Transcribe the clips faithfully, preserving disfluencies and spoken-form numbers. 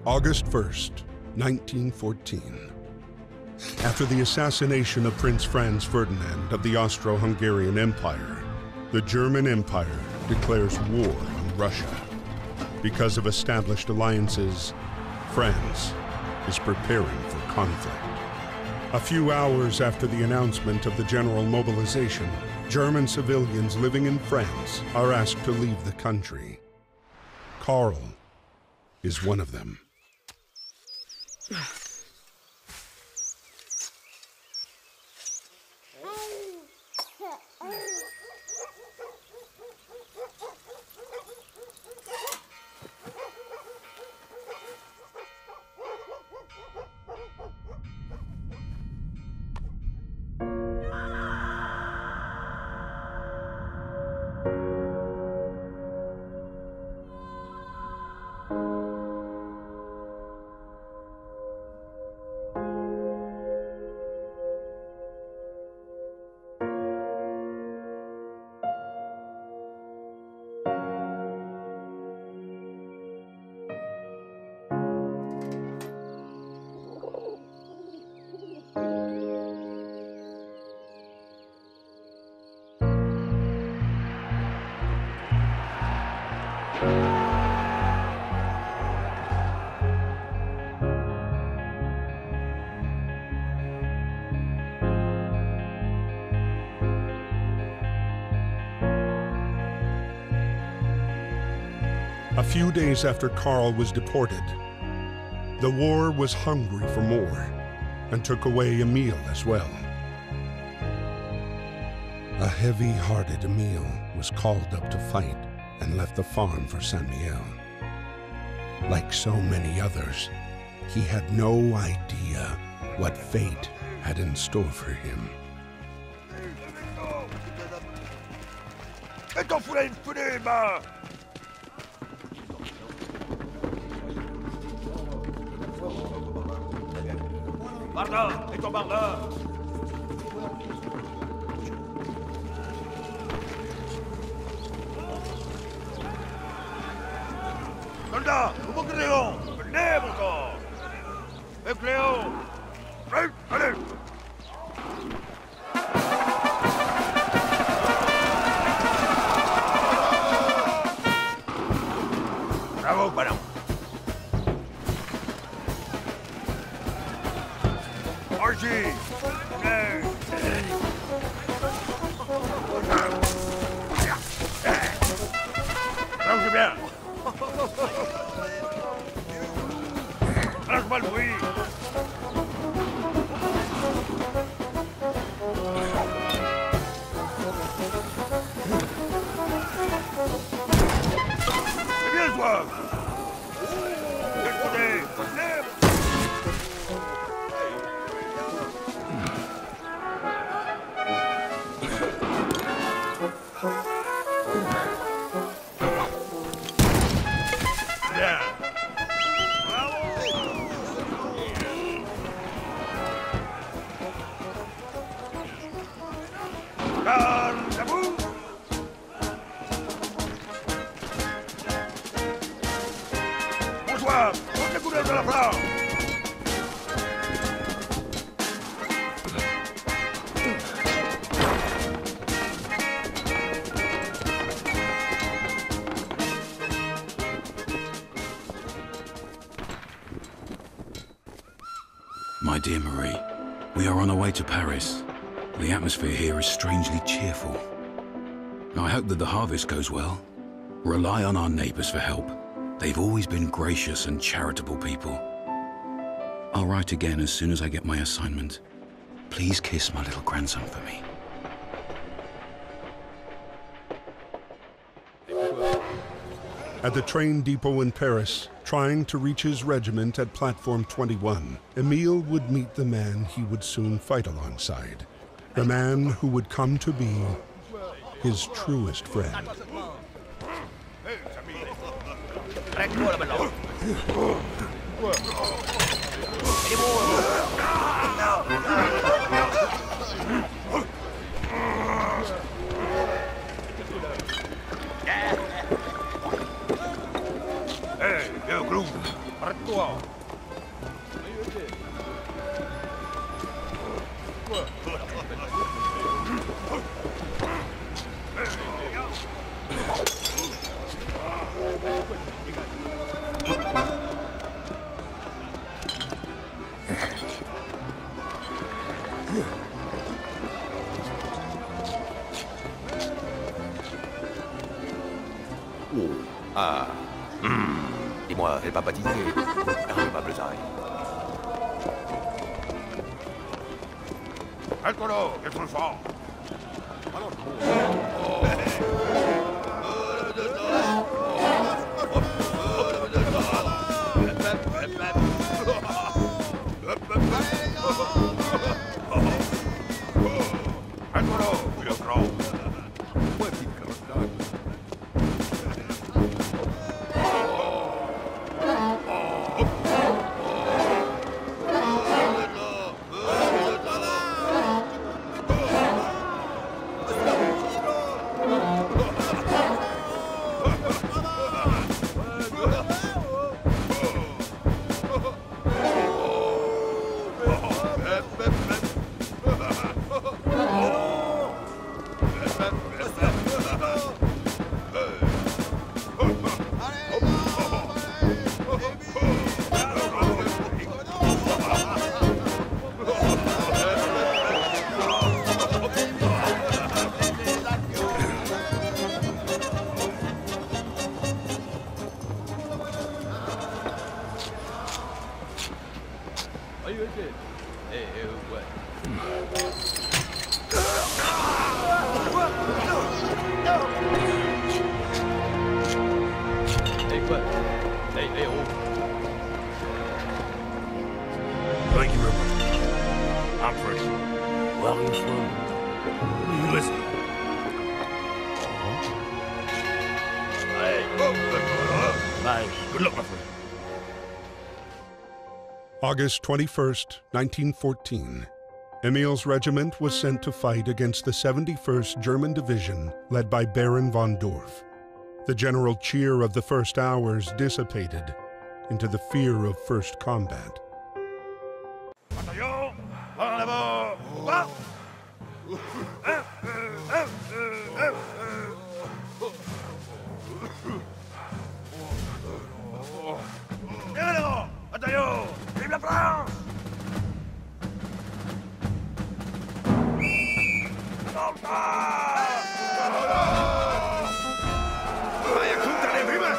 August first, nineteen fourteen. After the assassination of Prince Franz Ferdinand of the Austro-Hungarian Empire, the German Empire declares war on Russia. Because of established alliances, France is preparing for conflict. A few hours after the announcement of the general mobilization, German civilians living in France are asked to leave the country. Karl is one of them. A few days after Karl was deported, the war was hungry for more and took away Emil as well. A heavy-hearted Emil was called up to fight and left the farm for Saint-Mihiel. Like so many others, he had no idea what fate had in store for him. Barda, et ton Barda! Soldats, vous vous Cléon! Venez, mon corps! Et Cléon! Allez, allez! Bravo, ballon! Archie! Hey! Allons, bien! Lâche-moi le bruit! C'est bien, toi! Écoutez! My dear Marie, we are on our way to Paris. The atmosphere here is strangely cheerful. I hope that the harvest goes well. Rely on our neighbors for help. They've always been gracious and charitable people. I'll write again as soon as I get my assignment. Please kiss my little grandson for me. At the train depot in Paris, trying to reach his regiment at platform twenty-one, Emil would meet the man he would soon fight alongside. The man who would come to be his truest friend. Wow. Ah. Hmm. Dis-moi, elle va baptiser. Arrivables oreilles. Eccolo, che sul fo. Eccolo, io trovo. Thank you very much. I'm Freddie. Where are you from? Who are you listening? Hey. Bye. Good luck, my friend. August twenty-first, nineteen fourteen. Emil's regiment was sent to fight against the seventy-first German Division led by Baron von Dorf. The general cheer of the first hours dissipated into the fear of first combat. Bataillon, en avant, va! Bien en avant, bataillon, vive la France! Vaya, júntale, prima!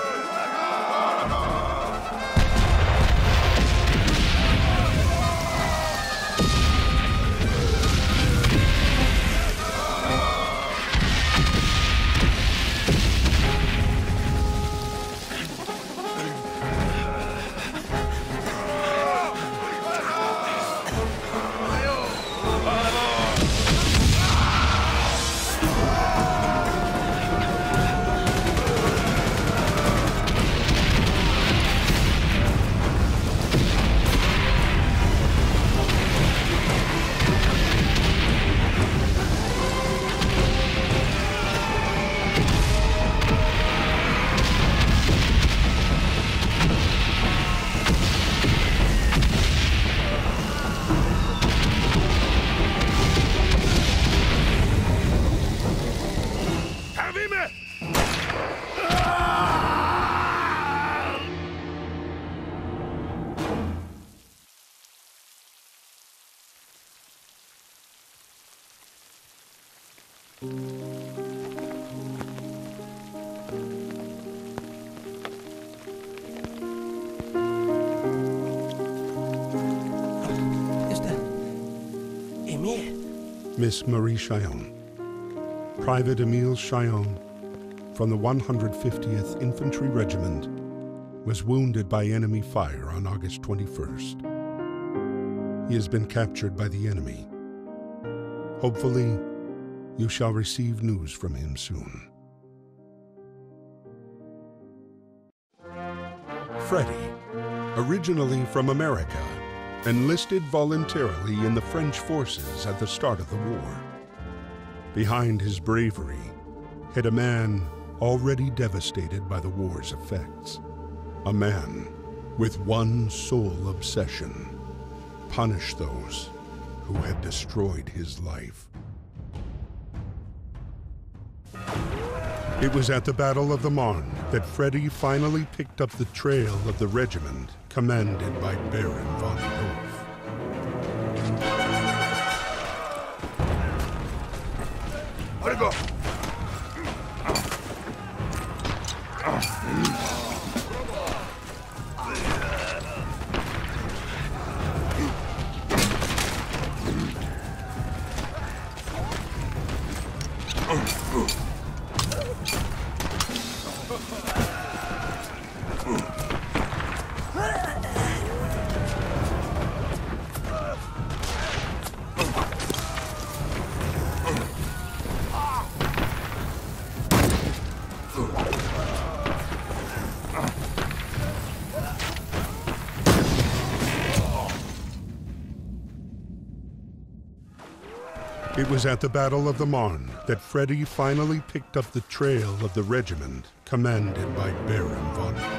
Miss Marie Chillon. Private Emile Chillon, from the one hundred fiftieth Infantry Regiment, was wounded by enemy fire on August twenty-first. He has been captured by the enemy. Hopefully, you shall receive news from him soon. Freddie, originally from America, enlisted voluntarily in the French forces at the start of the war. Behind his bravery hid a man already devastated by the war's effects. A man with one sole obsession: punish those who had destroyed his life. It was at the Battle of the Marne that Freddy finally picked up the trail of the regiment commanded by Baron von Dorf. Let it go! It was at the Battle of the Marne that Freddy finally picked up the trail of the regiment commanded by Baron von Dorf.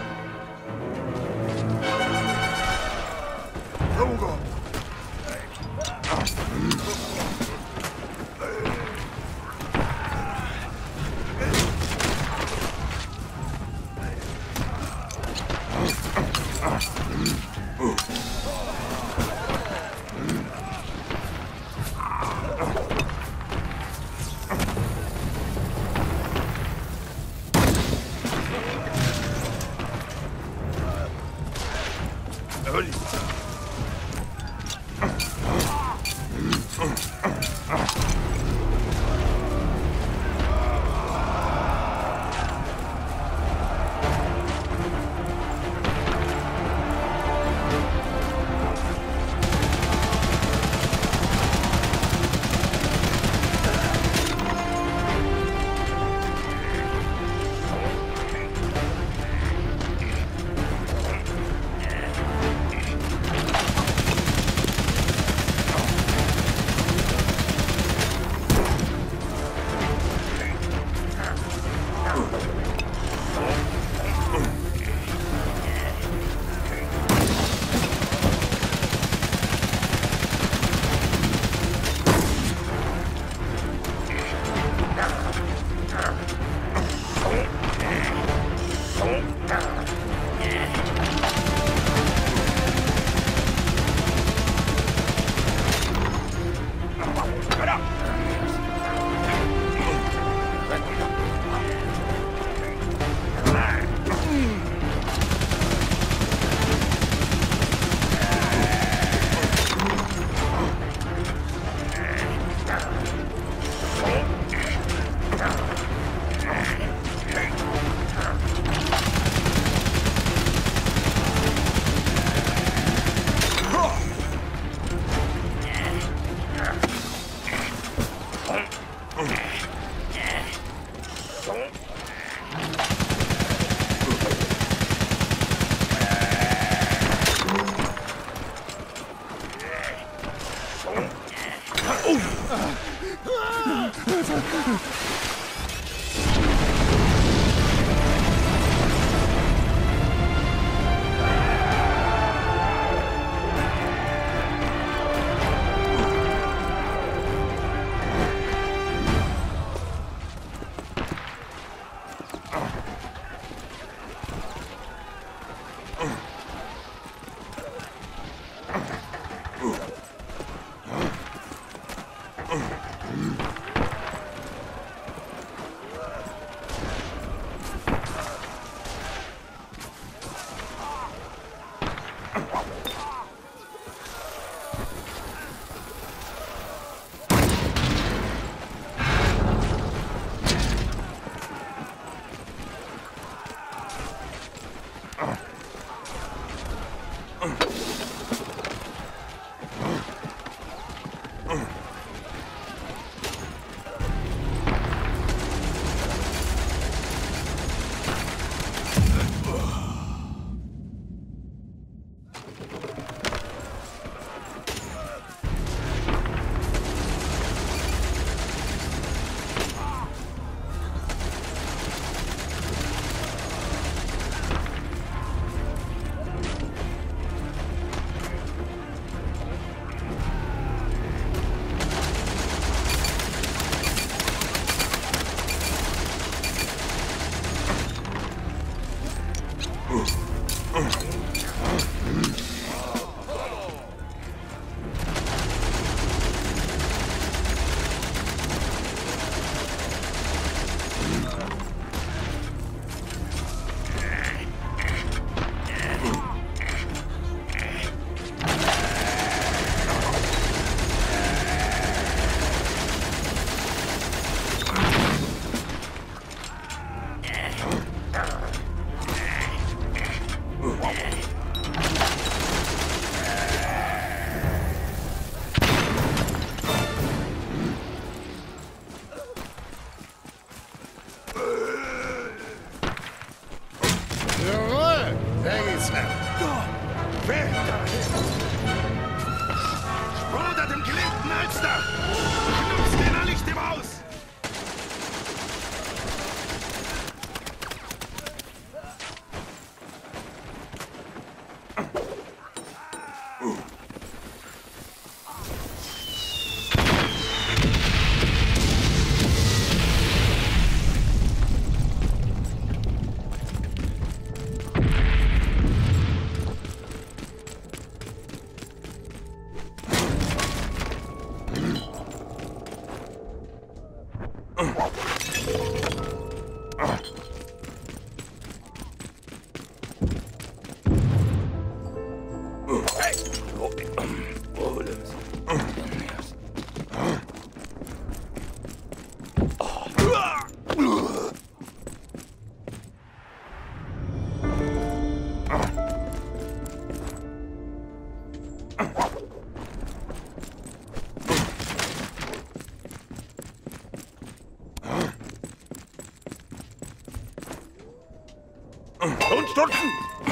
Und stürzen!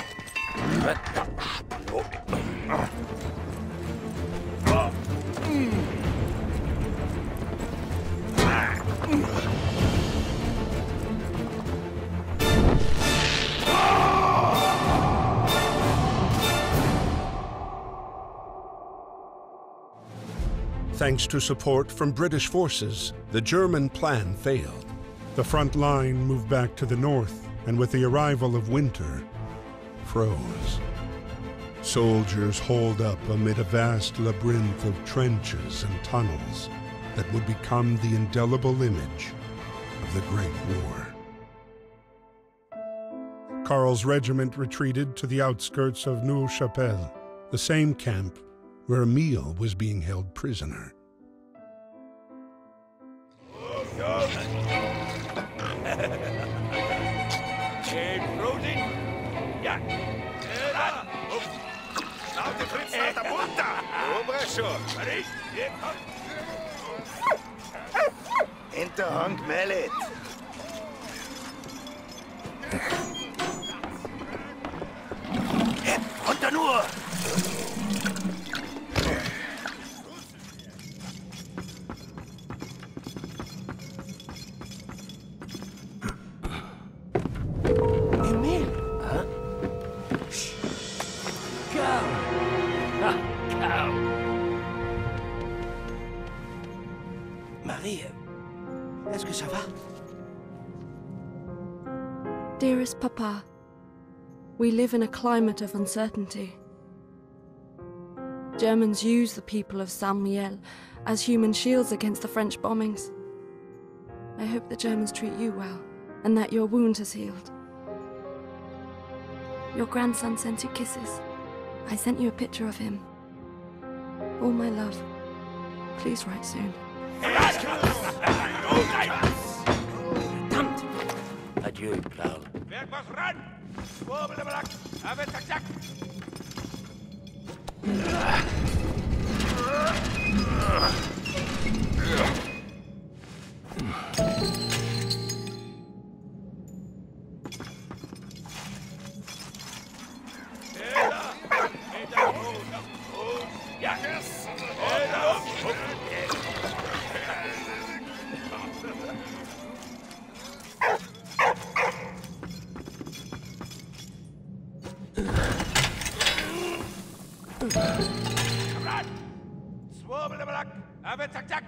Thanks to support from British forces, the German plan failed. The front line moved back to the north, and with the arrival of winter, froze. Soldiers holed up amid a vast labyrinth of trenches and tunnels that would become the indelible image of the Great War. Karl's regiment retreated to the outskirts of Neuve-Chapelle, the same camp where Emil was being held prisoner. Hinterhang Mallet. Runter nur! Emil! Huh? Shh. Cow! Ah, cow! Marie, est-ce que ça va? Dearest Papa, we live in a climate of uncertainty. Germans use the people of Saint-Mihiel as human shields against the French bombings. I hope the Germans treat you well, and that your wound has healed. Your grandson sent you kisses. I sent you a picture of him. All my love. Please write soon. Verdammt! Adieu, Paul. Werk was ran! Schwurbelebelack! Aber zack, zack! Schwurbelebelack! Aber zack, zack!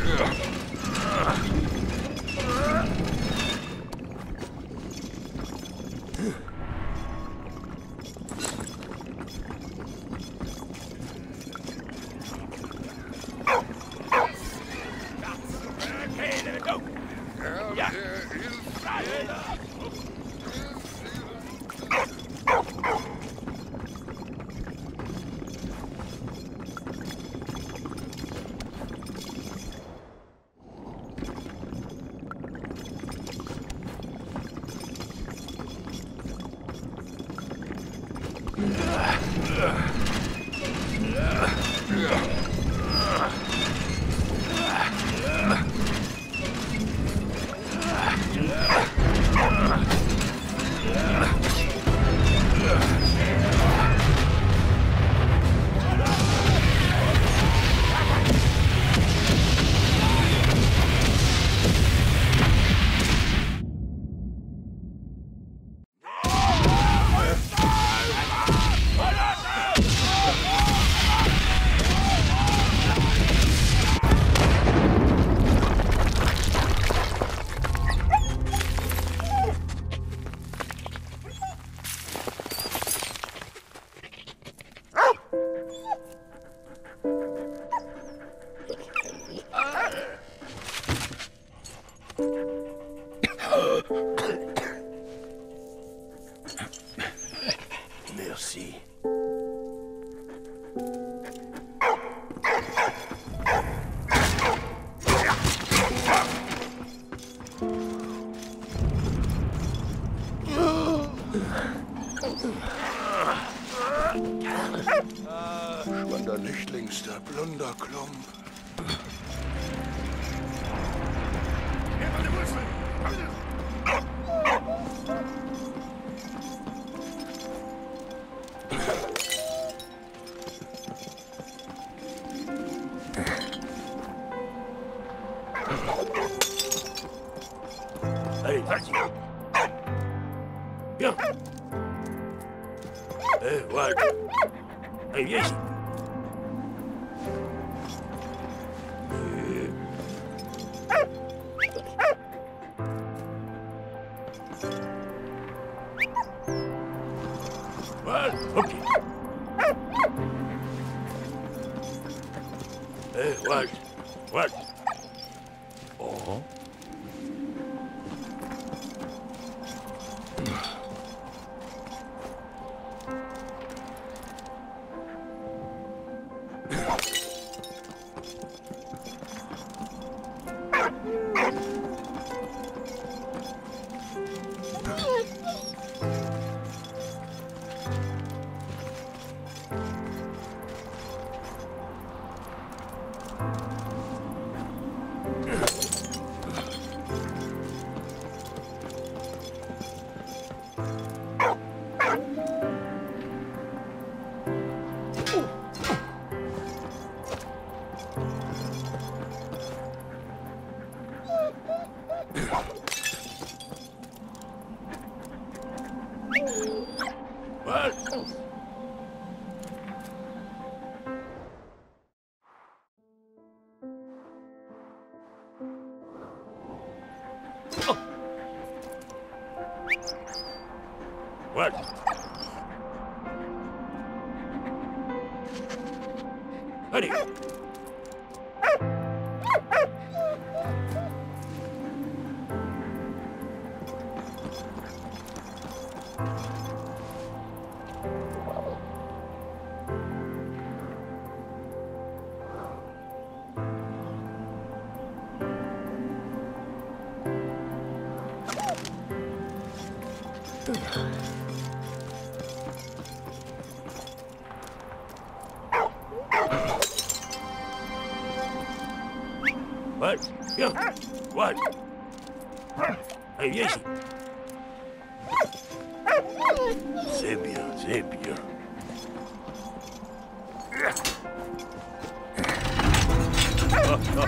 Merci. Schwander Nichtlingsster Blunderklump. Allez, vas-y. Bien. Eh, voilà. Allez, viens ici. Voilà, ok. Eh, voilà. Voilà. Oh. What? Allez. What? Bien. What? Allez, viens ici. C'est bien, c'est bien. Oh, oh.